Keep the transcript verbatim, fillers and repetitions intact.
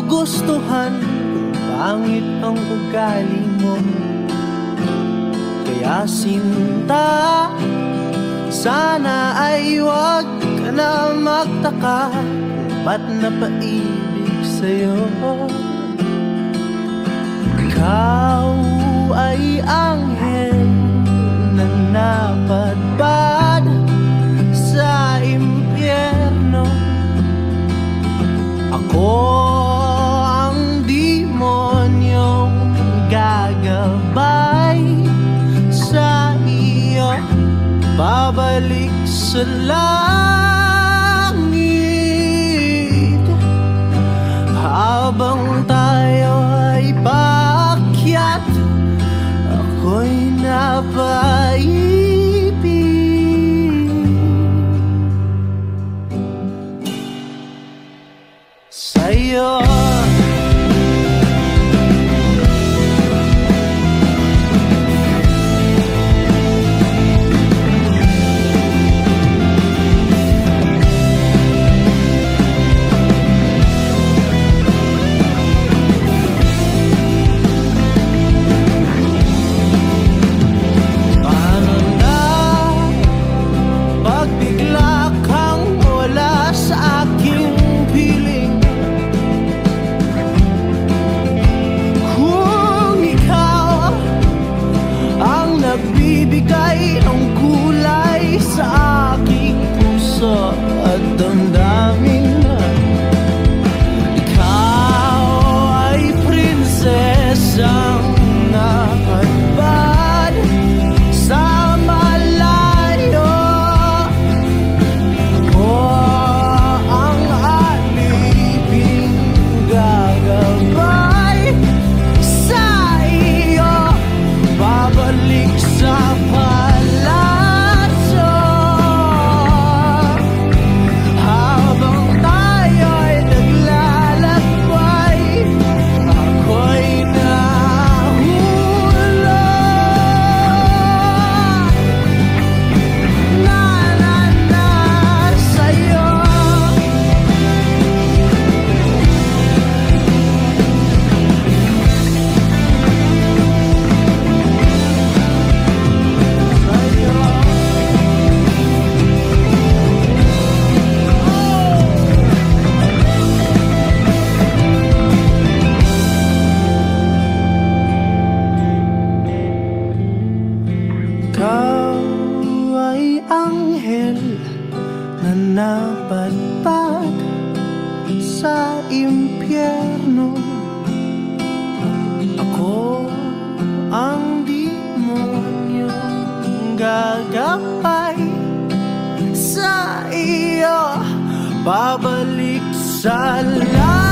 magugustuhan kung pangit ang ugali mo. Kaya sinta, sana ay wag ka na magtaka kung ba't napaibig sa'yo. Ikaw ay anghel na napadpad sa impyerno. Ako ang demonyong gagabay sa iyo, babalik sa langit habang tayo ay paakyat. Ako'y napaibig sa'yo. Nagbibigay ng kulay sa aking puso at damdamin. Ikaw ay prinsesang napadpad sa malayo. Ako ang aliping gagabay sa iyo, babalik sa palasyo habang tayo'y naglalakbay. Ako'y nahulog na na na sa'yo. Ikaw ay anghel na napadpad sa impyerno. Ako ang demonyong gagabay sa iyo, babalik sa langit.